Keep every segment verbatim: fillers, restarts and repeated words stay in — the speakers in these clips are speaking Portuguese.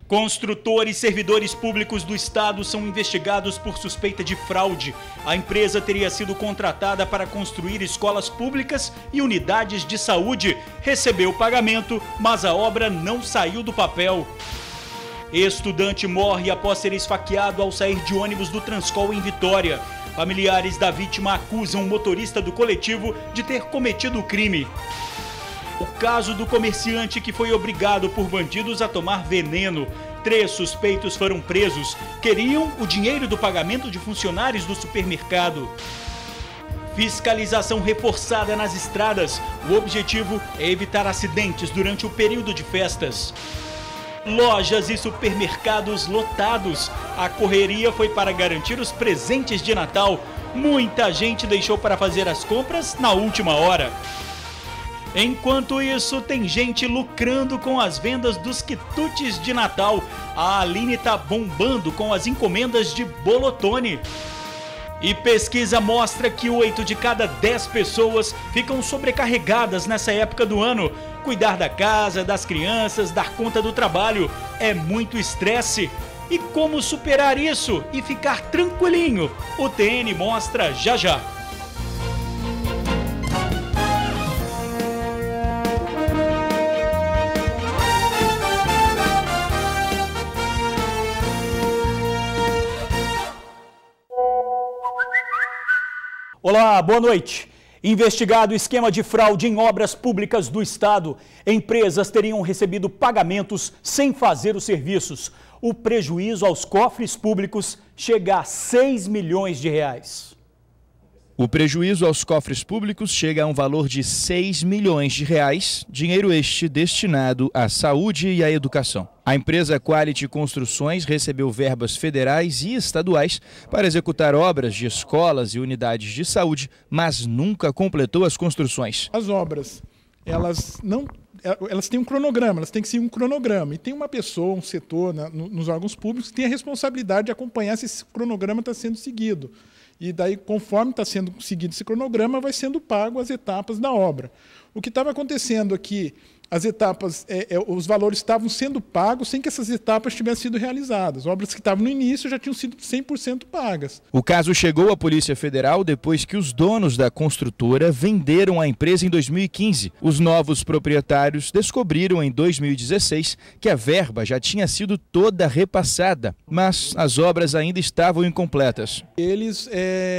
Construtores e servidores públicos do Estado são investigados por suspeita de fraude. A empresa teria sido contratada para construir escolas públicas e unidades de saúde. Recebeu pagamento, mas a obra não saiu do papel. Estudante morre após ser esfaqueado ao sair de ônibus do Transcol em Vitória. Familiares da vítima acusam o motorista do coletivo de ter cometido o crime. O caso do comerciante que foi obrigado por bandidos a tomar veneno. Três suspeitos foram presos. Queriam o dinheiro do pagamento de funcionários do supermercado. Fiscalização reforçada nas estradas. O objetivo é evitar acidentes durante o período de festas. Lojas e supermercados lotados. A correria foi para garantir os presentes de Natal. Muita gente deixou para fazer as compras na última hora. Enquanto isso, tem gente lucrando com as vendas dos quitutes de Natal. A Aline tá bombando com as encomendas de bolotone. E pesquisa mostra que oito de cada dez pessoas ficam sobrecarregadas nessa época do ano. Cuidar da casa, das crianças, dar conta do trabalho é muito estresse. E como superar isso e ficar tranquilinho? O T N mostra já já. Olá, boa noite. Investigado esquema de fraude em obras públicas do Estado, empresas teriam recebido pagamentos sem fazer os serviços. O prejuízo aos cofres públicos chega a seis milhões de reais. O prejuízo aos cofres públicos chega a um valor de seis milhões de reais, dinheiro este destinado à saúde e à educação. A empresa Quality Construções recebeu verbas federais e estaduais para executar obras de escolas e unidades de saúde, mas nunca completou as construções. As obras, elas não, elas têm um cronograma, elas têm que seguir um cronograma. E tem uma pessoa, um setor na, nos órgãos públicos que tem a responsabilidade de acompanhar se esse cronograma está sendo seguido. E daí, conforme está sendo seguido esse cronograma, vai sendo pago as etapas da obra. O que estava acontecendo aqui, as etapas, é, é, os valores estavam sendo pagos sem que essas etapas tivessem sido realizadas. Obras que estavam no início já tinham sido cem por cento pagas. O caso chegou à Polícia Federal depois que os donos da construtora venderam a empresa em dois mil e quinze. Os novos proprietários descobriram em dois mil e dezesseis que a verba já tinha sido toda repassada, mas as obras ainda estavam incompletas. Eles,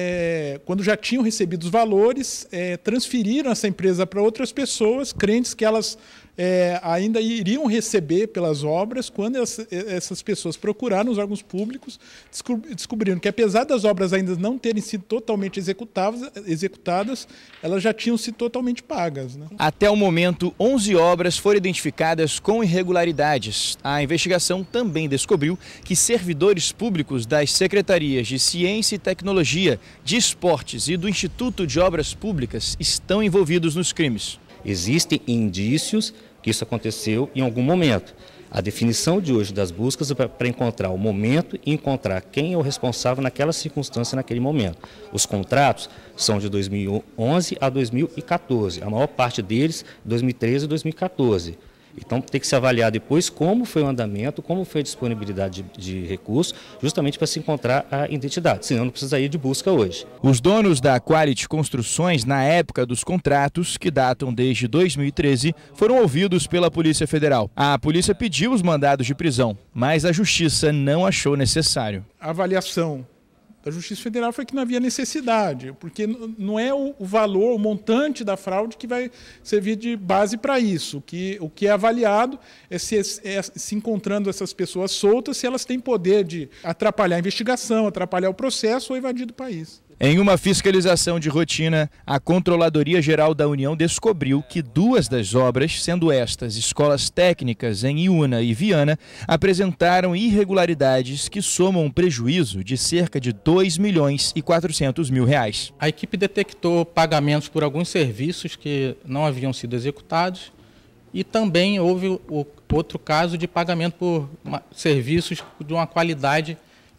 é, quando já tinham recebido os valores, é, transferiram essa empresa para outras pessoas, crentes que elas É, ainda iriam receber pelas obras. Quando essa, essas pessoas procuraram os órgãos públicos, descobriram que, apesar das obras ainda não terem sido totalmente executadas, executadas elas já tinham sido totalmente pagas, né? Até o momento, onze obras foram identificadas com irregularidades. A investigação também descobriu que servidores públicos das secretarias de Ciência e Tecnologia, de Esportes e do Instituto de Obras Públicas estão envolvidos nos crimes. Existem indícios que isso aconteceu em algum momento. A definição de hoje das buscas é para encontrar o momento e encontrar quem é o responsável naquela circunstância, naquele momento. Os contratos são de dois mil e onze a dois mil e quatorze, a maior parte deles dois mil e treze e dois mil e quatorze. Então tem que se avaliar depois como foi o andamento, como foi a disponibilidade de, de recursos, justamente para se encontrar a identidade, senão não precisaria de busca hoje. Os donos da Quality Construções, na época dos contratos, que datam desde dois mil e treze, foram ouvidos pela Polícia Federal. A polícia pediu os mandados de prisão, mas a Justiça não achou necessário. A avaliação da Justiça Federal foi que não havia necessidade, porque não é o valor, o montante da fraude que vai servir de base para isso. O que, o que é avaliado é se, é se encontrando essas pessoas soltas, se elas têm poder de atrapalhar a investigação, atrapalhar o processo ou evadir do país. Em uma fiscalização de rotina, a Controladoria Geral da União descobriu que duas das obras, sendo estas escolas técnicas em Iuna e Viana, apresentaram irregularidades que somam um prejuízo de cerca de dois milhões e quatrocentos mil reais. A equipe detectou pagamentos por alguns serviços que não haviam sido executados e também houve o outro caso de pagamento por serviços de uma qualidade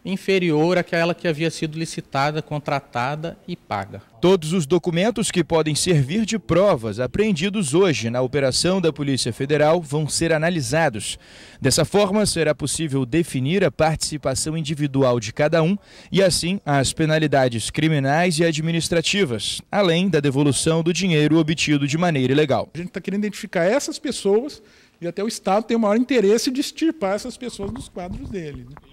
inferior àquela que havia sido licitada, contratada e paga. Todos os documentos que podem servir de provas apreendidos hoje na operação da Polícia Federal vão ser analisados. Dessa forma, será possível definir a participação individual de cada um e, assim, as penalidades criminais e administrativas, além da devolução do dinheiro obtido de maneira ilegal. A gente está querendo identificar essas pessoas e até o Estado tem o maior interesse de extirpar essas pessoas dos quadros dele, né?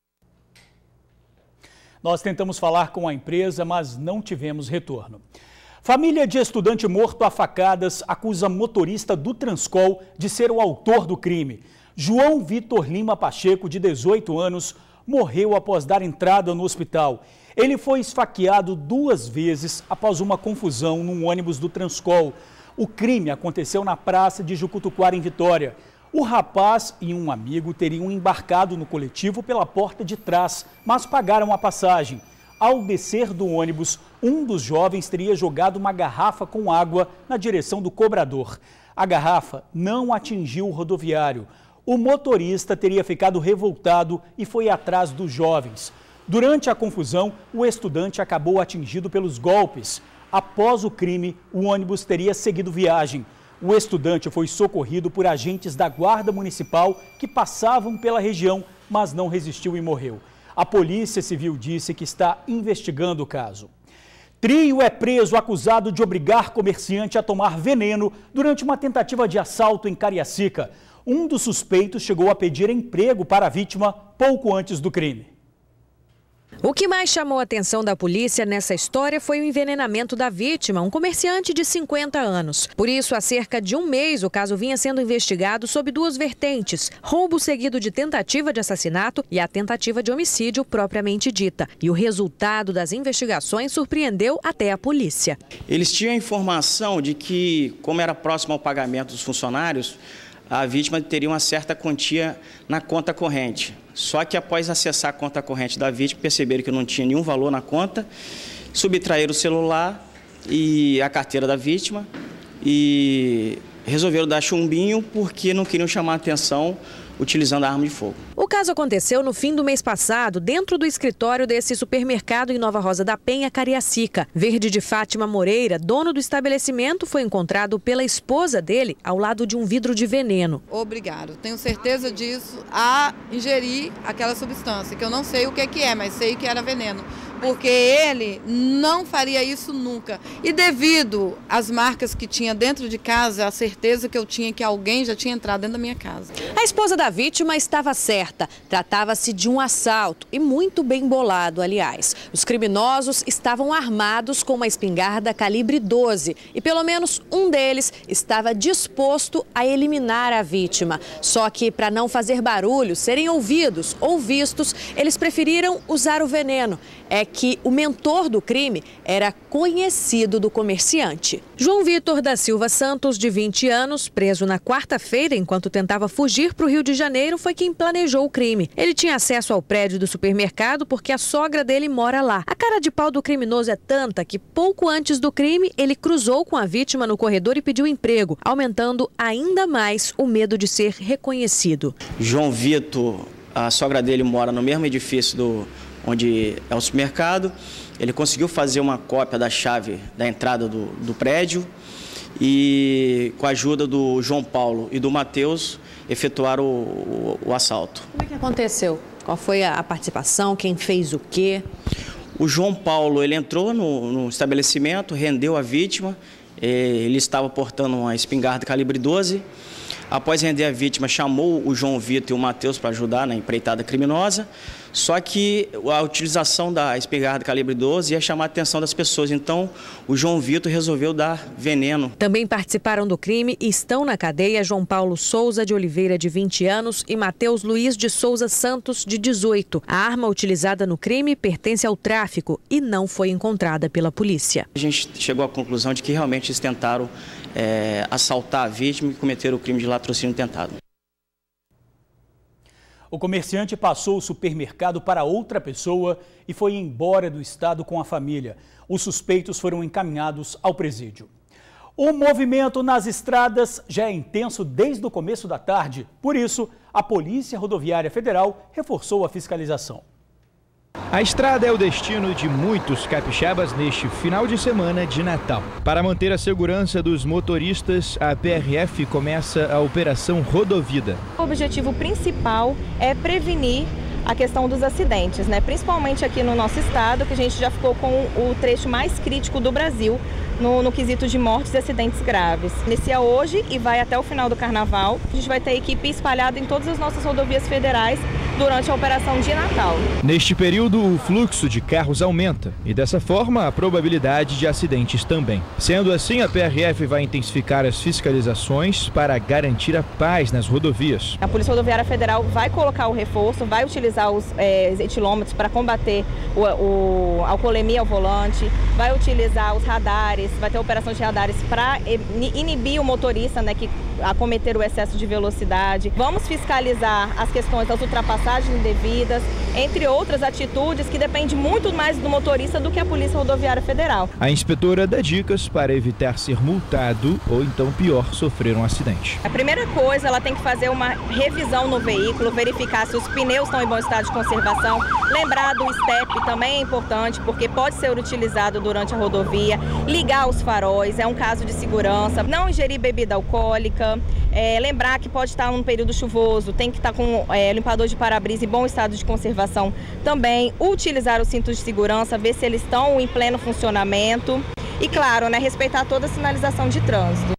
Nós tentamos falar com a empresa, mas não tivemos retorno. Família de estudante morto a facadas acusa motorista do Transcol de ser o autor do crime. João Vitor Lima Pacheco, de dezoito anos, morreu após dar entrada no hospital. Ele foi esfaqueado duas vezes após uma confusão num ônibus do Transcol. O crime aconteceu na praça de Jucutuquara, em Vitória. O rapaz e um amigo teriam embarcado no coletivo pela porta de trás, mas pagaram a passagem. Ao descer do ônibus, um dos jovens teria jogado uma garrafa com água na direção do cobrador. A garrafa não atingiu o rodoviário. O motorista teria ficado revoltado e foi atrás dos jovens. Durante a confusão, o estudante acabou atingido pelos golpes. Após o crime, o ônibus teria seguido viagem. O estudante foi socorrido por agentes da Guarda Municipal que passavam pela região, mas não resistiu e morreu. A Polícia Civil disse que está investigando o caso. Trio é preso acusado de obrigar comerciante a tomar veneno durante uma tentativa de assalto em Cariacica. Um dos suspeitos chegou a pedir emprego para a vítima pouco antes do crime. O que mais chamou a atenção da polícia nessa história foi o envenenamento da vítima, um comerciante de cinquenta anos. Por isso, há cerca de um mês, o caso vinha sendo investigado sob duas vertentes: roubo seguido de tentativa de assassinato e a tentativa de homicídio propriamente dita. E o resultado das investigações surpreendeu até a polícia. Eles tinham a informação de que, como era próximo ao pagamento dos funcionários, a vítima teria uma certa quantia na conta corrente. Só que após acessar a conta corrente da vítima, perceberam que não tinha nenhum valor na conta, subtraíram o celular e a carteira da vítima e resolveram dar chumbinho porque não queriam chamar a atenção utilizando a arma de fogo. O caso aconteceu no fim do mês passado, dentro do escritório desse supermercado em Nova Rosa da Penha, Cariacica. Verde de Fátima Moreira, dono do estabelecimento, foi encontrado pela esposa dele ao lado de um vidro de veneno. Obrigado, tenho certeza disso, a ingerir aquela substância, que eu não sei o que que é, mas sei que era veneno. Porque ele não faria isso nunca. E devido às marcas que tinha dentro de casa, a certeza que eu tinha que alguém já tinha entrado dentro da minha casa. A esposa da vítima estava certa. Tratava-se de um assalto e muito bem bolado, aliás. Os criminosos estavam armados com uma espingarda calibre doze e pelo menos um deles estava disposto a eliminar a vítima. Só que, para não fazer barulho, serem ouvidos ou vistos, eles preferiram usar o veneno. É que o mentor do crime era conhecido do comerciante. João Vitor da Silva Santos, de vinte anos, preso na quarta-feira enquanto tentava fugir para o Rio de Janeiro, foi quem planejou o crime. Ele tinha acesso ao prédio do supermercado porque a sogra dele mora lá. A cara de pau do criminoso é tanta que pouco antes do crime ele cruzou com a vítima no corredor e pediu emprego, aumentando ainda mais o medo de ser reconhecido. João Vitor, a sogra dele mora no mesmo edifício do onde é o supermercado. Ele conseguiu fazer uma cópia da chave da entrada do, do prédio e, com a ajuda do João Paulo e do Matheus, efetuaram o, o, o assalto. Como é que aconteceu? Qual foi a participação? Quem fez o quê? O João Paulo, ele entrou no, no estabelecimento, rendeu a vítima. Ele estava portando uma espingarda calibre doze. Após render a vítima, chamou o João Vitor e o Matheus para ajudar na empreitada criminosa. Só que a utilização da espingarda calibre doze ia chamar a atenção das pessoas. Então, o João Vitor resolveu dar veneno. Também participaram do crime e estão na cadeia João Paulo Souza de Oliveira, de vinte anos, e Matheus Luiz de Souza Santos, de dezoito. A arma utilizada no crime pertence ao tráfico e não foi encontrada pela polícia. A gente chegou à conclusão de que realmente eles tentaram é, assaltar a vítima e cometer o crime de latrocínio tentado. O comerciante passou o supermercado para outra pessoa e foi embora do estado com a família. Os suspeitos foram encaminhados ao presídio. O movimento nas estradas já é intenso desde o começo da tarde. Por isso, a Polícia Rodoviária Federal reforçou a fiscalização. A estrada é o destino de muitos capixabas neste final de semana de Natal. Para manter a segurança dos motoristas, a P R F começa a Operação Rodovida. O objetivo principal é prevenir a questão dos acidentes, né? Principalmente aqui no nosso estado, que a gente já ficou com o trecho mais crítico do Brasil no, no quesito de mortes e acidentes graves. Inicia hoje e vai até o final do carnaval. A gente vai ter equipe espalhada em todas as nossas rodovias federais durante a operação de Natal. Neste período, o fluxo de carros aumenta e, dessa forma, a probabilidade de acidentes também. Sendo assim, a P R F vai intensificar as fiscalizações para garantir a paz nas rodovias. A Polícia Rodoviária Federal vai colocar o reforço, vai utilizar os é, etilômetros para combater o, o, a alcoolemia ao volante, vai utilizar os radares, vai ter operação de radares para inibir o motorista, né, que a cometer o excesso de velocidade. Vamos fiscalizar as questões das ultrapassagens indevidas, entre outras atitudes que dependem muito mais do motorista do que a Polícia Rodoviária Federal. A inspetora dá dicas para evitar ser multado ou, então, pior, sofrer um acidente. A primeira coisa, ela tem que fazer uma revisão no veículo, verificar se os pneus estão em bom estado de conservação. Lembrar do step também é importante, porque pode ser utilizado durante a rodovia. Ligar os faróis, é um caso de segurança. Não ingerir bebida alcoólica. É, lembrar que pode estar num período chuvoso, tem que estar com é, limpador de para-brisa em bom estado de conservação também. Utilizar os cintos de segurança, ver se eles estão em pleno funcionamento. E, claro, né, respeitar toda a sinalização de trânsito.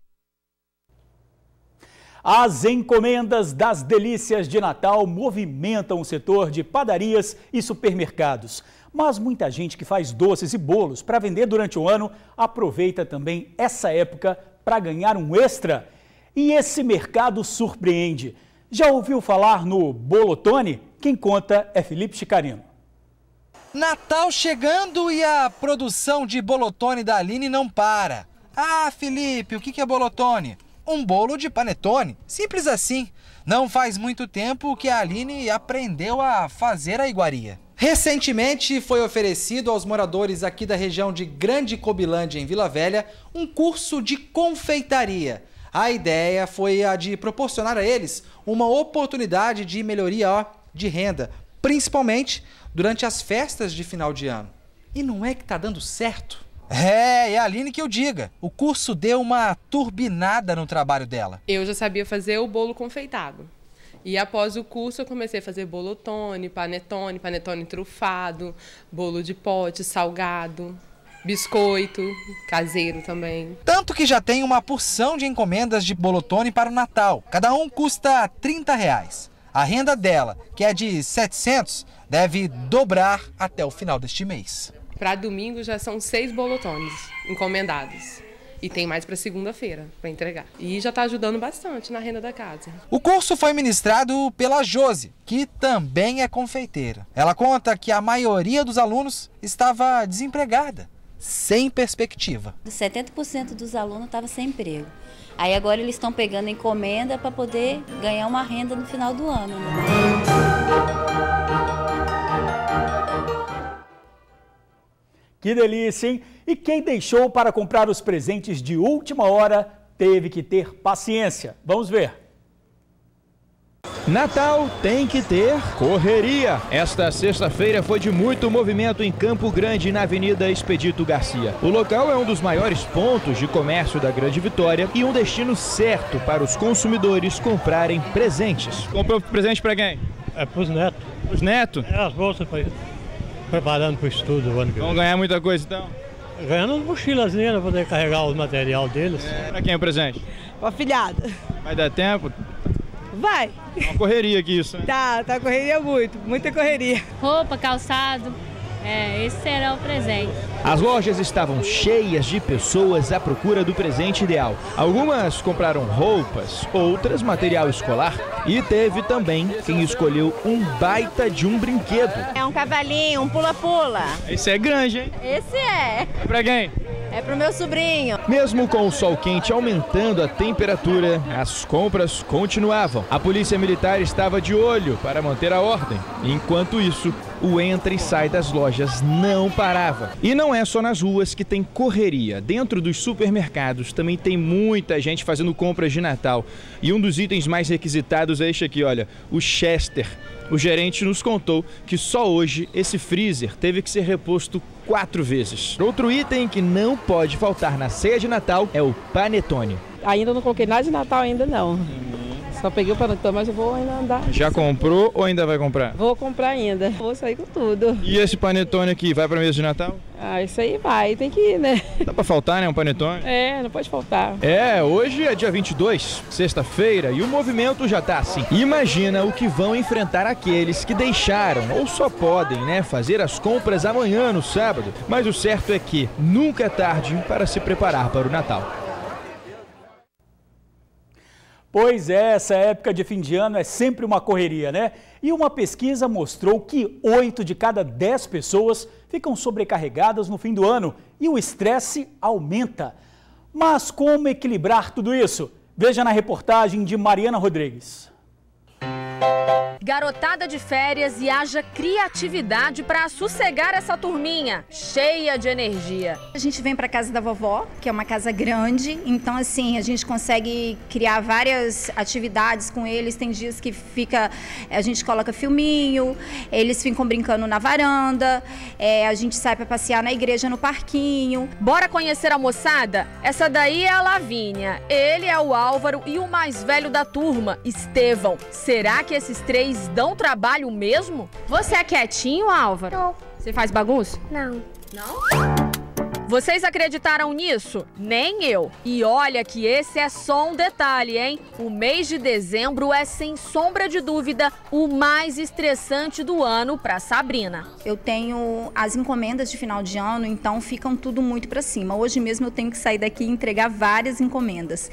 As encomendas das delícias de Natal movimentam o setor de padarias e supermercados. Mas muita gente que faz doces e bolos para vender durante o ano aproveita também essa época para ganhar um extra. E esse mercado surpreende. Já ouviu falar no Bolotone? Quem conta é Felipe Chicarino. Natal chegando e a produção de bolotone da Aline não para. Ah, Felipe, o que é bolotone? Um bolo de panetone, simples assim. Não faz muito tempo que a Aline aprendeu a fazer a iguaria. Recentemente foi oferecido aos moradores aqui da região de Grande Cobilândia, em Vila Velha, um curso de confeitaria. A ideia foi a de proporcionar a eles uma oportunidade de melhoria ó, de renda, principalmente durante as festas de final de ano. E não é que tá dando certo? É, é a Aline que eu diga. O curso deu uma turbinada no trabalho dela. Eu já sabia fazer o bolo confeitado. E após o curso eu comecei a fazer bolotone, panetone, panetone trufado, bolo de pote, salgado, biscoito, caseiro também. Tanto que já tem uma porção de encomendas de bolotone para o Natal. Cada um custa trinta reais. A renda dela, que é de setecentos, deve dobrar até o final deste mês. Para domingo já são seis bolotones encomendados. E tem mais para segunda-feira para entregar. E já está ajudando bastante na renda da casa. O curso foi ministrado pela Josi, que também é confeiteira. Ela conta que a maioria dos alunos estava desempregada, sem perspectiva. setenta por cento dos alunos estavam sem emprego. Aí agora eles estão pegando encomenda para poder ganhar uma renda no final do ano, né? Que delícia, hein? E quem deixou para comprar os presentes de última hora teve que ter paciência. Vamos ver. Natal tem que ter correria. Esta sexta-feira foi de muito movimento em Campo Grande, na Avenida Expedito Garcia. O local é um dos maiores pontos de comércio da Grande Vitória e um destino certo para os consumidores comprarem presentes. Comprou presente para quem? É para os netos. Os netos? É, as bolsas para preparando para o estudo o ano que vem. Vão ganhar muita coisa então? Ganhando as mochilazinhas para poder carregar o material deles. É, para quem é o presente? Para afilhada. Vai dar tempo? Vai. É uma correria aqui isso, né? Tá, tá correria muito, muita correria. Roupa, calçado, é, esse será o presente. As lojas estavam cheias de pessoas à procura do presente ideal. Algumas compraram roupas, outras material escolar e teve também quem escolheu um baita de um brinquedo. É um cavalinho, um pula-pula. Esse é grande, hein? Esse é. É pra quem? É pro meu sobrinho. Mesmo com o sol quente aumentando a temperatura, as compras continuavam. A polícia militar estava de olho para manter a ordem. Enquanto isso, o entra e sai das lojas não parava. E não é só nas ruas que tem correria. Dentro dos supermercados também tem muita gente fazendo compras de Natal. E um dos itens mais requisitados é este aqui, olha, o Chester. O gerente nos contou que só hoje esse freezer teve que ser reposto quatro vezes. Outro item que não pode faltar na ceia de Natal é o panetone. Ainda não coloquei nada de Natal ainda não. Só peguei o panetone, mas eu vou ainda andar. Já comprou ou ainda vai comprar? Vou comprar ainda. Vou sair com tudo. E esse panetone aqui, vai para mesa de Natal? Ah, isso aí vai, tem que ir, né? Dá para faltar, né, um panetone? É, não pode faltar. É, hoje é dia vinte e dois, sexta-feira, e o movimento já tá assim. Imagina o que vão enfrentar aqueles que deixaram, ou só podem, né, fazer as compras amanhã no sábado. Mas o certo é que nunca é tarde para se preparar para o Natal. Pois é, essa época de fim de ano é sempre uma correria, né? E uma pesquisa mostrou que oito de cada dez pessoas ficam sobrecarregadas no fim do ano e o estresse aumenta. Mas como equilibrar tudo isso? Veja na reportagem de Mariana Rodrigues. Garotada de férias e haja criatividade para sossegar essa turminha, cheia de energia. A gente vem para casa da vovó, que é uma casa grande, então assim, a gente consegue criar várias atividades com eles. Tem dias que fica, a gente coloca filminho, eles ficam brincando na varanda, é, a gente sai para passear na igreja, no parquinho. Bora conhecer a moçada? Essa daí é a Lavínia, ele é o Álvaro e o mais velho da turma, Estevão. Será que esses três dão trabalho mesmo? Você é quietinho, Álvaro? Não. Você faz bagunça? Não. Não? Vocês acreditaram nisso? Nem eu. E olha que esse é só um detalhe, hein? O mês de dezembro é, sem sombra de dúvida, o mais estressante do ano para Sabrina. Eu tenho as encomendas de final de ano, então ficam tudo muito para cima. Hoje mesmo eu tenho que sair daqui e entregar várias encomendas.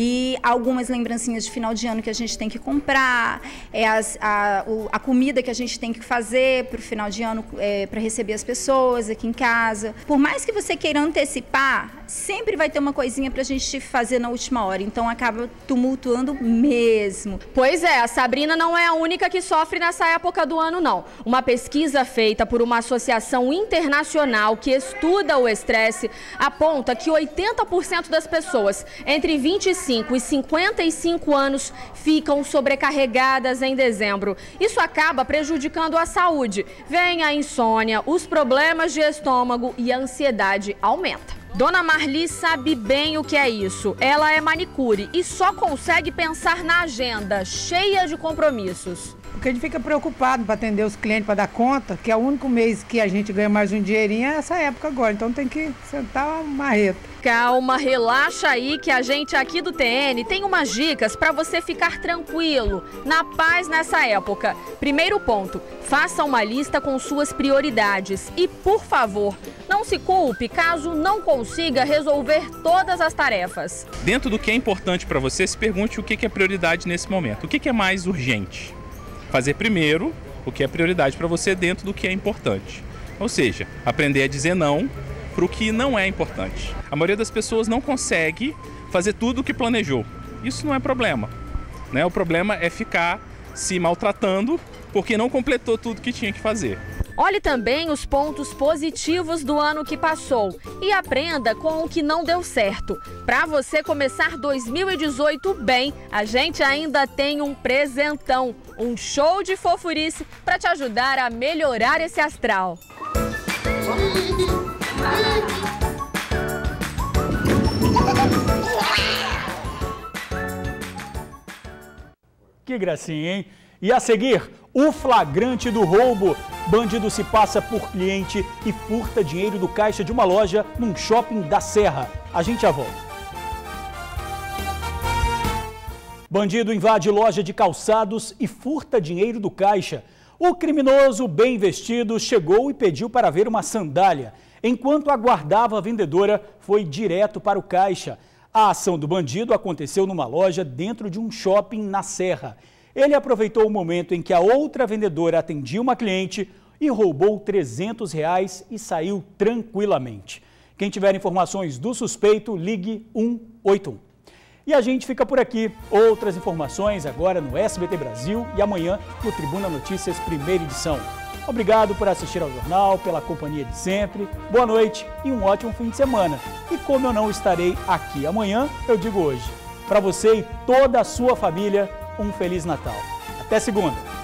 E algumas lembrancinhas de final de ano que a gente tem que comprar, é as, a, o, a comida que a gente tem que fazer para o final de ano, é, para receber as pessoas aqui em casa. Por mais que você queira antecipar, sempre vai ter uma coisinha pra gente fazer na última hora, então acaba tumultuando mesmo. Pois é, a Sabrina não é a única que sofre nessa época do ano, não. Uma pesquisa feita por uma associação internacional que estuda o estresse aponta que oitenta por cento das pessoas entre vinte e cinco e cinquenta e cinco anos ficam sobrecarregadas em dezembro. Isso acaba prejudicando a saúde. Vem a insônia, os problemas de estômago e a ansiedade aumenta. Dona Marli sabe bem o que é isso. Ela é manicure e só consegue pensar na agenda, cheia de compromissos. Porque a gente fica preocupado para atender os clientes, para dar conta, que é o único mês que a gente ganha mais um dinheirinho é essa época agora. Então tem que sentar uma marreta. Calma, relaxa aí que a gente aqui do T N tem umas dicas para você ficar tranquilo, na paz nessa época. Primeiro ponto, faça uma lista com suas prioridades e, por favor, não se culpe caso não consiga resolver todas as tarefas. Dentro do que é importante para você, se pergunte o que é prioridade nesse momento. O que é mais urgente? Fazer primeiro o que é prioridade para você dentro do que é importante. Ou seja, aprender a dizer não para o que não é importante. A maioria das pessoas não consegue fazer tudo o que planejou. Isso não é problema, né? O problema é ficar se maltratando porque não completou tudo que tinha que fazer. Olhe também os pontos positivos do ano que passou e aprenda com o que não deu certo. Para você começar dois mil e dezoito bem, a gente ainda tem um presentão, um show de fofurice para te ajudar a melhorar esse astral. Que gracinha, hein? E a seguir, o flagrante do roubo. Bandido se passa por cliente e furta dinheiro do caixa de uma loja num shopping da Serra. A gente já volta. Bandido invade loja de calçados e furta dinheiro do caixa. O criminoso, bem vestido, chegou e pediu para ver uma sandália. Enquanto aguardava a vendedora, foi direto para o caixa. A ação do bandido aconteceu numa loja dentro de um shopping na Serra. Ele aproveitou o momento em que a outra vendedora atendia uma cliente e roubou trezentos reais e saiu tranquilamente. Quem tiver informações do suspeito, ligue um oito um. E a gente fica por aqui. Outras informações agora no S B T Brasil e amanhã no Tribuna Notícias, primeira edição. Obrigado por assistir ao jornal, pela companhia de sempre. Boa noite e um ótimo fim de semana. E como eu não estarei aqui amanhã, eu digo hoje, para você e toda a sua família, um Feliz Natal. Até segunda.